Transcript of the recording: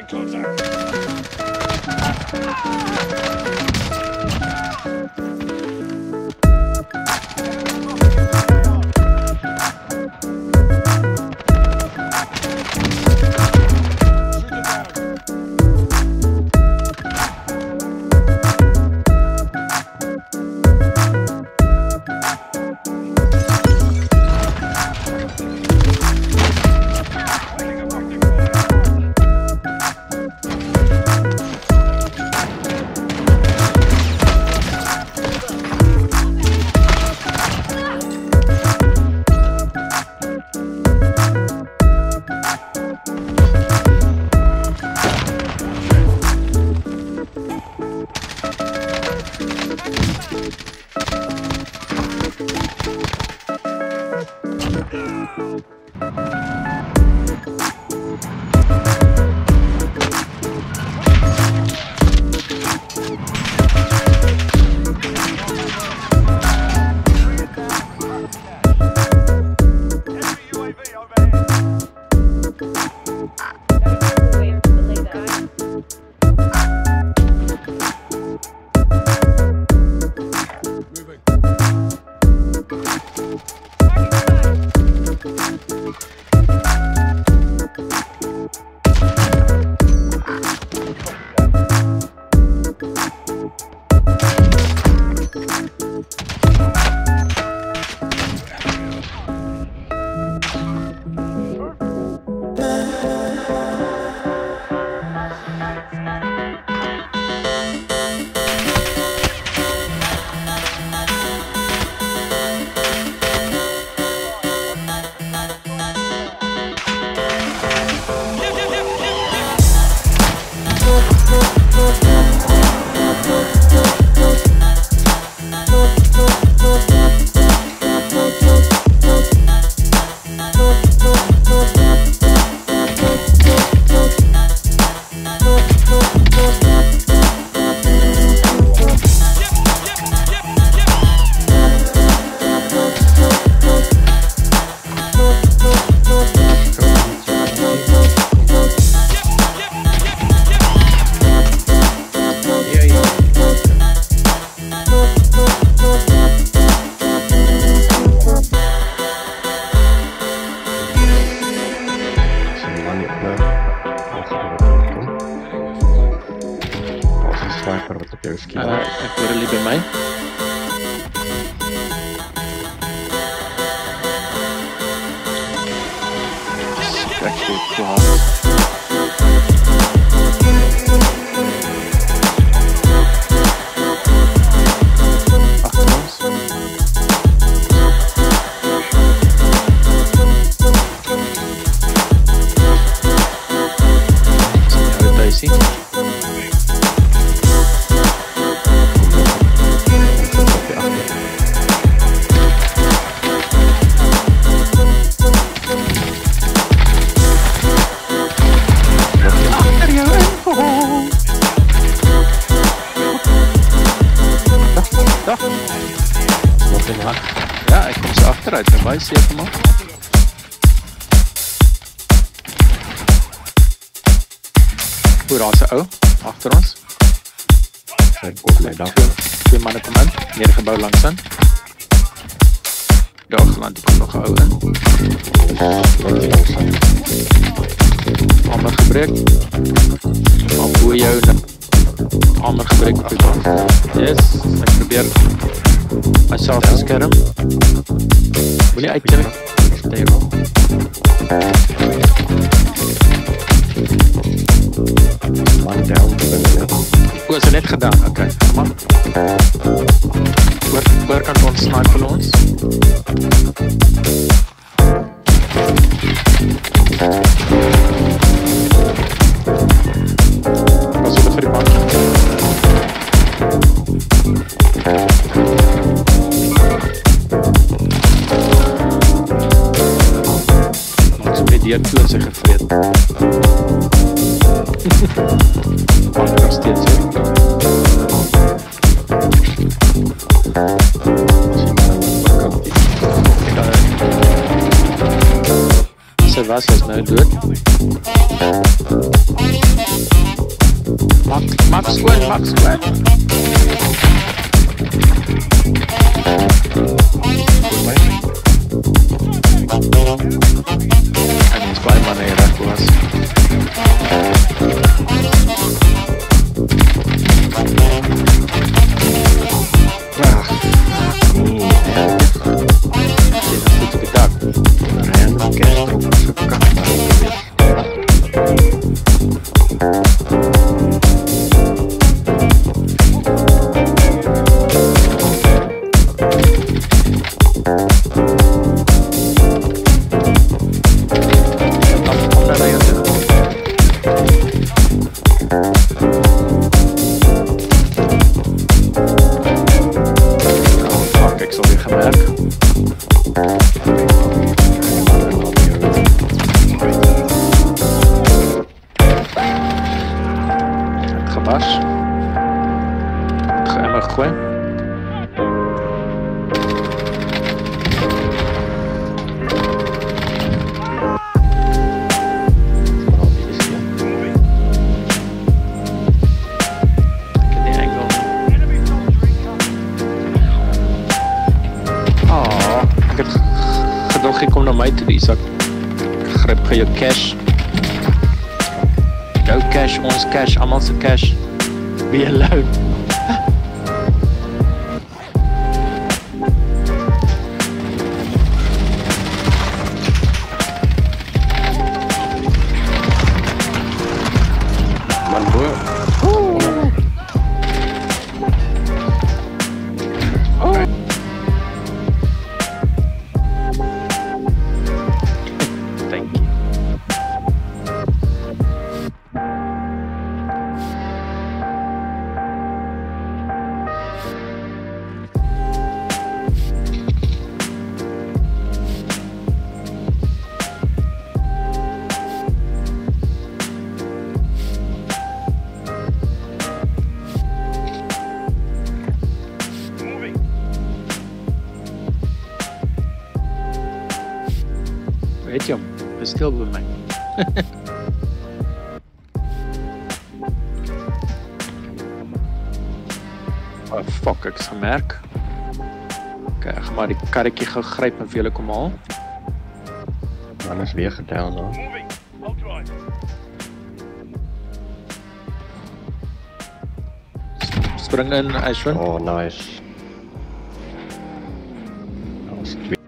Ek hoor hulle by my. Ek sê klaar. Ja, ek kom so achteruit en baie seer gemaak. Hoe daar is 'n ou achter ons. Twee manne kom in, meer gebou langs in. Daar geland, die kom nog 'n ou in. Hamer gebreek. Al boe jou hamer gebreek op die kant. Yes, ek probeer myself beskerm. Wil nie uitklim. Stay roll. One down. O, is net gedaan. Oké, kom aan. Waar kan ons sniper ons? Pas op vir die man. Die het toe in sy gevreed. Maak nog steeds, he. Sy was is nou dood. Maak skoon, maak skoon. En die is baie manne hier recht was. Kom na my toe, Isak. Gryp gou jou cash. Jou cash, ons cash, almal se cash. Be alone. Man boer. Weet jy hom, is stil by my. Oh fuck, ek is gemerk. Ok, ek gaan maar die karretjie gou gryp en vir julle kom haal. Man is weer getel dan. Spring in, Ashwin. Oh nice. Dat was 2.